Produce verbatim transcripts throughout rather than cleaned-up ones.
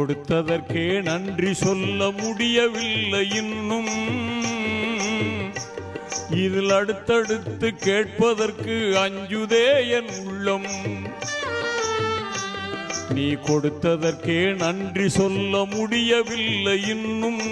கொடுத்ததற்கே நன்றி சொல்ல முடியவில்லை இன்னும். இதில் அடுத்தடுத்து கேட்பதற்கு அஞ்சுதே என் உள்ளம். நீ கொடுத்ததற்கே நன்றி சொல்ல முடியவில்லை இன்னும்.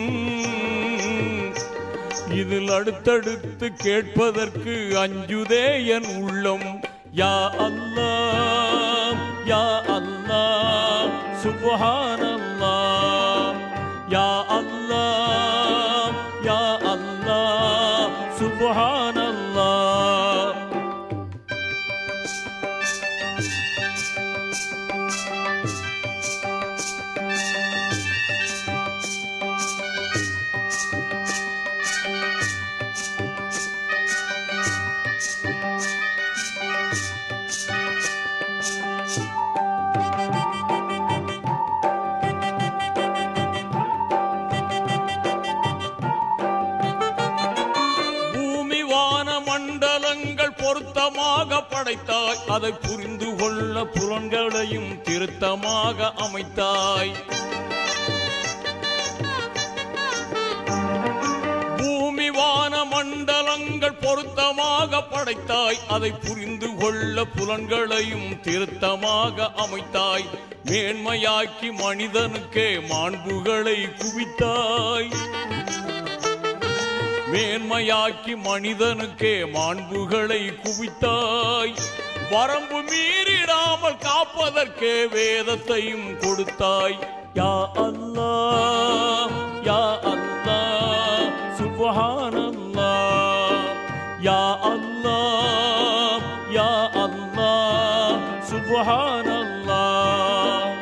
இதில் அடுத்தடுத்து கேட்பதற்கு அஞ்சுதே என் உள்ளம். யா அல்லாஹ் யா அல்லாஹ் சுப்ஹானல்லாஹ். யா அல்லாஹ் யா அல்லாஹ் சுப்ஹானல்லாஹ். மண்டலங்கள் பொருத்தமாக படைத்தாய். அதை புரிந்து கொள்ள புலன்களையும் திருத்தமாக அமைத்தாய். பூமி வான மண்டலங்கள் பொருத்தமாக படைத்தாய். அதை புரிந்து கொள்ள புலன்களையும் திருத்தமாக அமைத்தாய். மேன்மையாக்கி மனிதனுக்கே மாண்புகளை குவித்தாய். மேன்மையாக்கி மனிதனுக்கே மாண்புகளை குவித்தாய். வரம்பு மீறிடாமல் காப்பதற்கே வேதத்தையும் கொடுத்தாய். யா அல்லாஹ் யா அல்லாஹ் சுப்ஹானல்லாஹ். யா அல்லாஹ் யா அல்லாஹ் சுப்ஹானல்லாஹ்.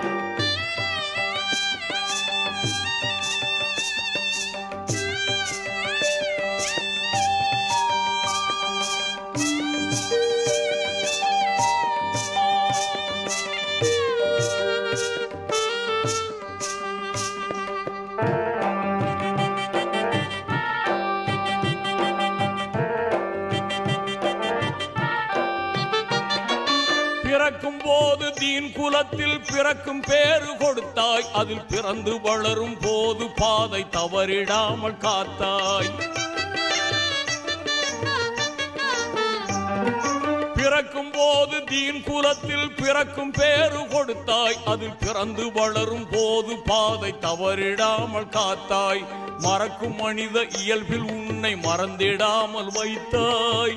பிறக்கும் போது தீன் குலத்தில் பிறக்கும் பேரு கொடுத்தாய். அதில் பிறந்து வளரும் போது பாதை தவறிடாமல் காத்தாய். பிறக்கும் போது தீன் குலத்தில் பிறக்கும் பேரு கொடுத்தாய். அதில் பிறந்து வளரும் போது பாதை தவறிடாமல் காத்தாய். மறக்கும் மனித இயல்பில் உன்னை மறந்திடாமல் வைத்தாய்.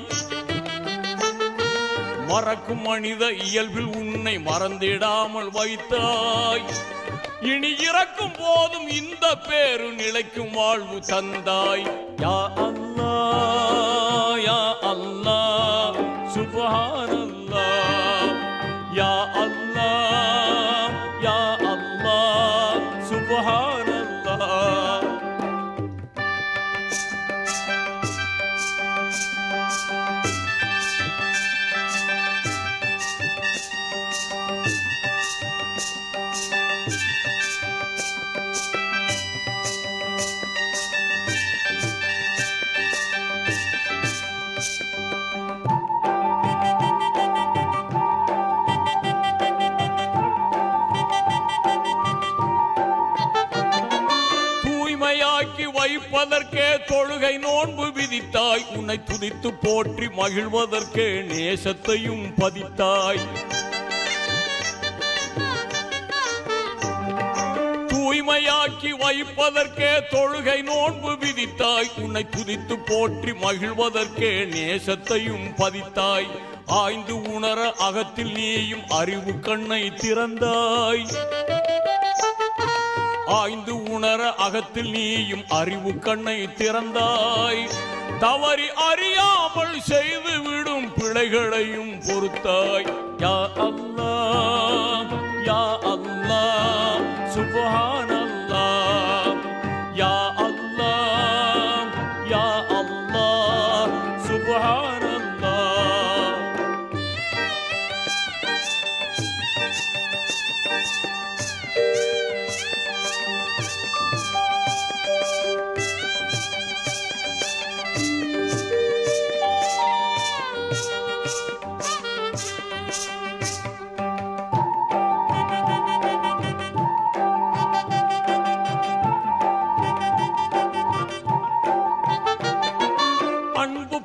மறக்கும் மனித இயல்பில் உன்னை மறந்திடாமல் வைத்தாய். இனி இறக்கும் போதும் இந்த பேரு நிலைக்கும் வாழ்வு தந்தாய். யா அல்லாஹ் யா அல்லாஹ் சுப்ஹானல்லாஹ். யா அல்லாஹ் யா அல்லாஹ் சுப்ஹானல்லாஹ். வைப்பதற்கே தொழுகை நோன்பு விதித்தாய். உன்னை துதித்து போற்றி மகிழ்வதற்கே நேசத்தையும் பதித்தாய். தூய்மையாக்கி வைப்பதற்கே தொழுகை நோன்பு விதித்தாய். உன்னை துதித்து போற்றி மகிழ்வதற்கே நேசத்தையும் பதித்தாய். ஆய்ந்து உணர அகத்தில் நீயும் அறிவு கண்ணை திறந்தாய். ஆய்ந்து உணர அகத்தில் நீயும் அறிவு கண்ணை திறந்தாய். தவறி அறியாமல் செய்து விடும் பிழைகளையும் பொறுத்தாய். யா அல்லாஹ் யா அல்லாஹ் சுப்ஹானல்லாஹ். யா அல்லாஹ் யா அல்லாஹ் சுப்ஹானல்லாஹ்.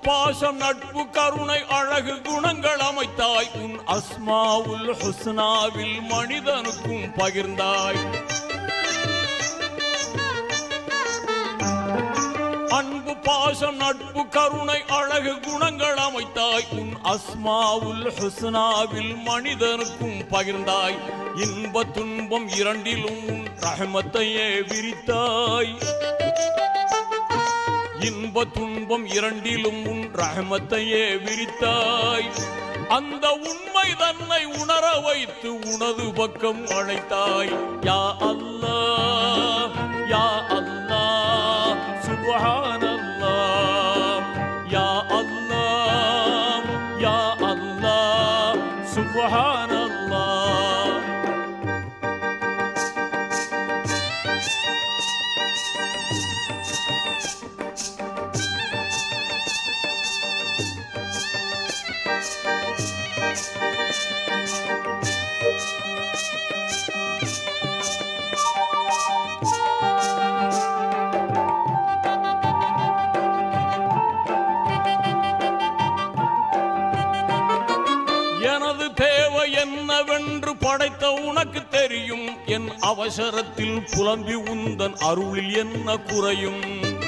பாசம் நட்பு கருணை அழகு குணங்கள் அமைத்தாய் உன் அஸ்மாவுல் ஹுஸ்னாவில் மனிதனுக்கும் பகிர்ந்தாய் அன்பு பாசம் நட்பு கருணை அழகு குணங்கள் அமைத்தாய் உன் அஸ்மாவுல் ஹுஸ்னாவில் மனிதனுக்கும் பகிர்ந்தாய் இன்ப துன்பம் இரண்டிலும் உன் ரஹ்மத்தையே விரித்தாய் இன்ப துன்பம் இரண்டிலும் உன் ரஹ்மத்தையே விரித்தாய் அந்த உண்மை தன்னை உணர வைத்து உனது பக்கம் அழைத்தாய் யா அல்லாஹ் யா அல்லாஹ் சுப்ஹானல்லாஹ் யா அல்லாஹ் யா அல்லாஹ் சுப்ஹானல்லாஹ் எனது தேவை என்னவென்று படைத்த உனக்கு தெரியும் என் அவசரத்தில் புலம்பி உந்தன் அருளில் என்ன குறையும்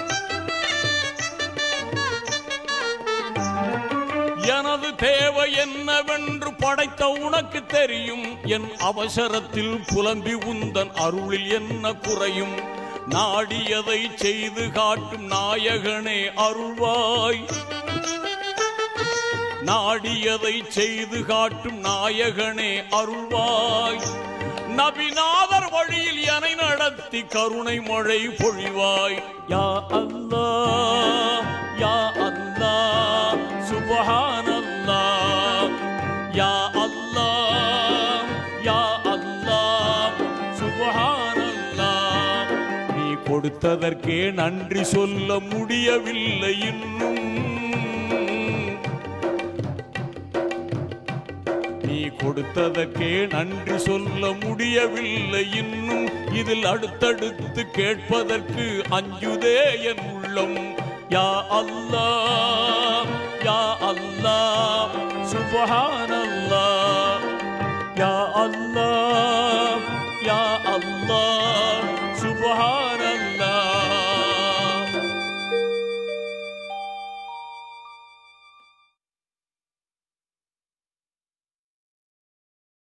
எனது தேவை என்னவென்று படைத்த உனக்கு தெரியும் என் அவசரத்தில் புலம்பி உந்தன் அருளில் என்ன குறையும் நாடியதை செய்து காட்டும் நாயகனே அருள்வாய் நாடியதை செய்து காட்டும் நாயகனே அருள்வாய் நபிநாதர் வழியில் என்னை நடத்தி கருணை மழை பொழிவாய் யா அல்லாஹ் யா அல்லாஹ் சுப்ஹானல்லாஹ் யா அல்லாஹ் யா அல்லாஹ் சுப்ஹானல்லாஹ் நீ கொடுத்ததற்கே நன்றி சொல்ல முடியவில்லை இன்னும் நீ கொடுத்ததற்கே நன்றி சொல்ல முடியவில்லை இன்னும் இதில் அடுத்தடுத்து கேட்பதற்கு அஞ்சுதே என் உள்ளம் யா அல்லாஹ் யா அல்லாஹ் சுப்ஹானல்லாஹ் யா அல்லாஹ் யா அல்லாஹ் சுப்ஹானல்லாஹ்